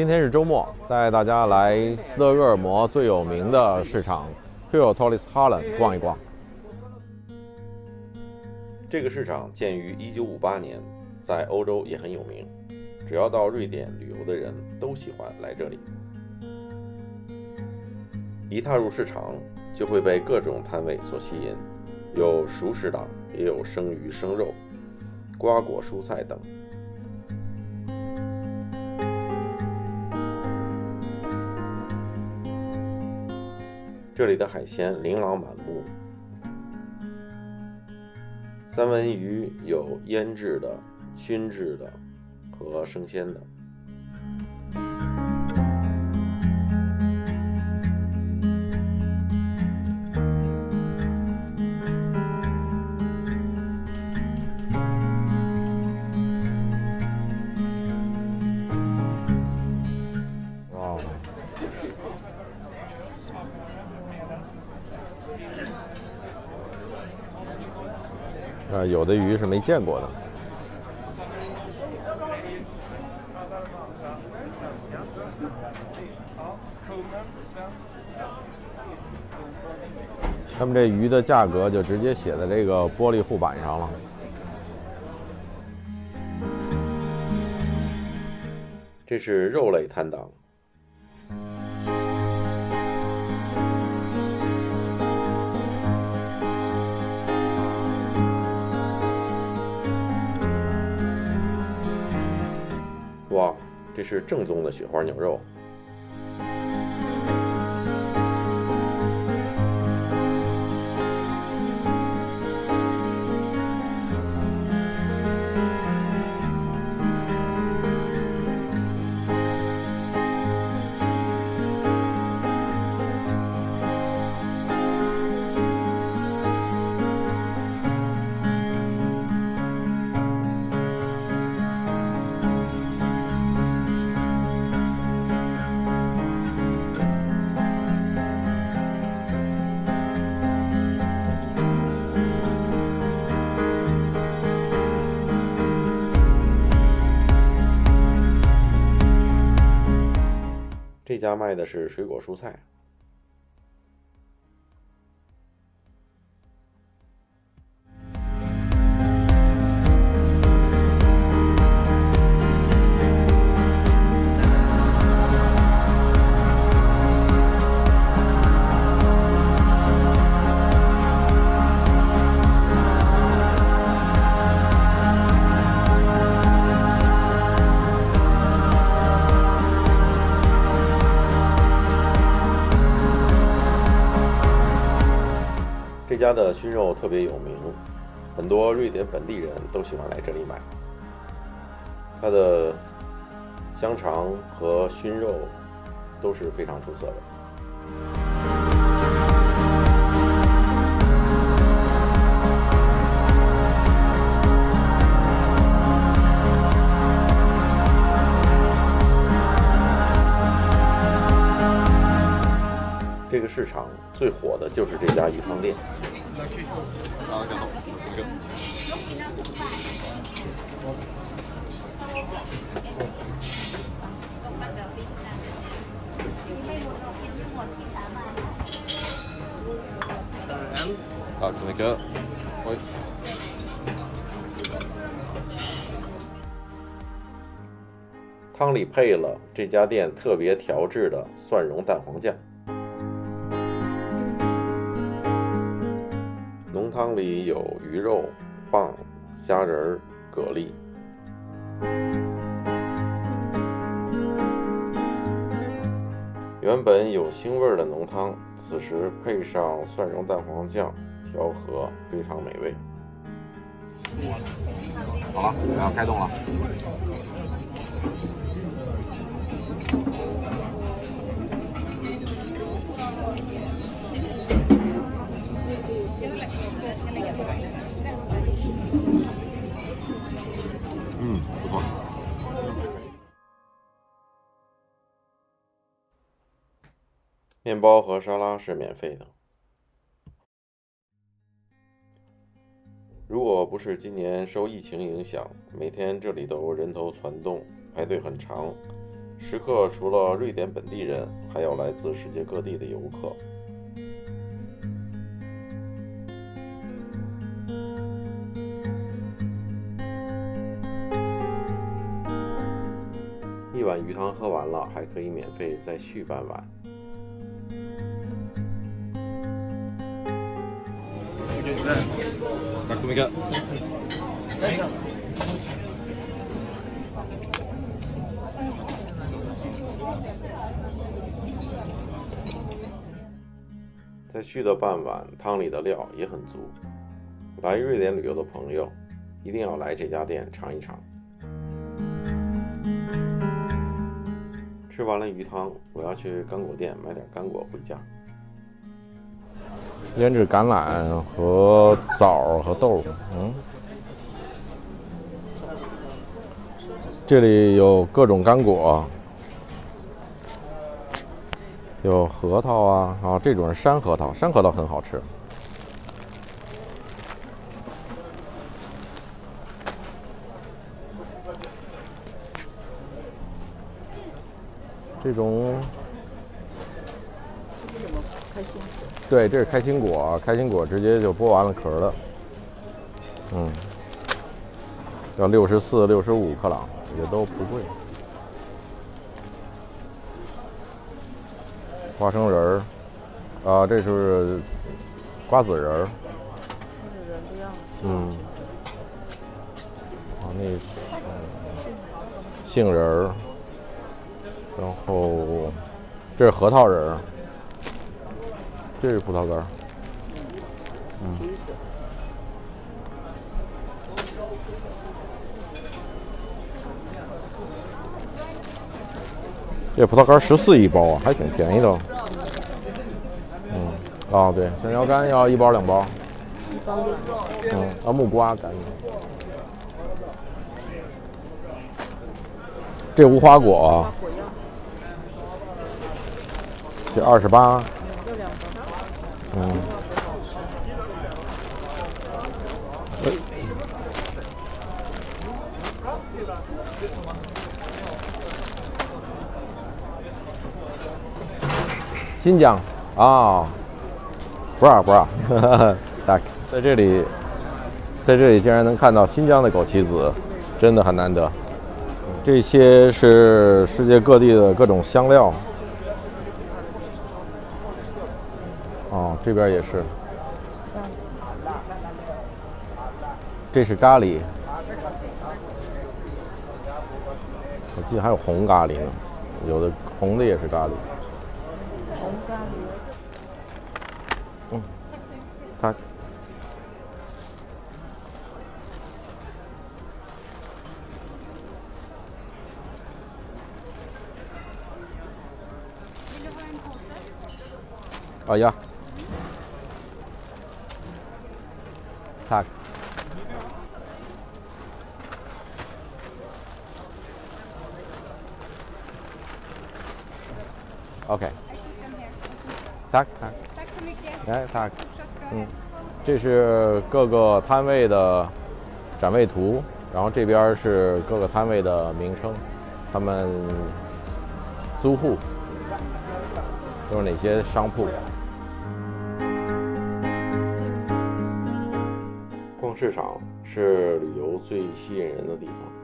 今天是周末，带大家来斯德哥尔摩最有名的市场 Kruitholishallen 逛一逛。 这个市场建于1958年，在欧洲也很有名。只要到瑞典旅游的人都喜欢来这里。一踏入市场，就会被各种摊位所吸引，有熟食档，也有生鱼生肉、瓜果蔬菜等。这里的海鲜琳琅满目，三文鱼有腌制的、熏制的和生鲜的。 有的鱼是没见过的。他们这鱼的价格就直接写在这个玻璃护板上了。 这是肉类摊档。哇，这是正宗的雪花牛肉。这家卖的是水果蔬菜。这家的熏肉特别有名，很多瑞典本地人都喜欢来这里买。它的香肠和熏肉都是非常出色的。这个市场最火的就是这家鱼汤店。Tack så mycket. Oj. 汤里配了这家店特别调制的蒜蓉蛋黄酱。浓汤里有鱼肉、蚌、虾仁、蛤蜊。原本有腥味的浓汤，此时配上蒜蓉蛋黄酱调和，非常美味。 好了，我要开动了。不错。 面包和沙拉是免费的。如果不是今年受疫情影响，每天这里都人头攒动，排队很长， 食客除了瑞典本地人，还有来自世界各地的游客。一碗鱼汤喝完了，还可以免费再续半碗。 Tack så mycket. 再续的半碗，汤里的料也很足。来瑞典旅游的朋友，一定要来这家店尝一尝。吃完了鱼汤，我要去干果店买点干果回家。 腌制橄榄和枣和豆，这里有各种干果，有核桃啊，这种是山核桃，山核桃很好吃。这种，对，这是开心果，开心果直接就剥完了壳的，要64、65克朗，也都不贵。花生仁儿，这是瓜子仁儿，杏仁儿。然后这是核桃仁儿，这是葡萄干儿，这葡萄干14一包啊，还挺便宜的。对，香蕉干要1包2包。木瓜干。这无花果。这28，新疆啊，不是，在这里竟然能看到新疆的枸杞子，真的很难得。这些是世界各地的各种香料。这边也是，这是咖喱，我记得还有红咖喱呢，有的红的也是咖喱。红咖喱。它。Ja. Tack. OK. Tack. Tack så mycket. Tack. 这是各个摊位的展位图，然后这边是各个摊位的名称，他们租户都是哪些商铺。 逛市场是旅游最吸引人的地方。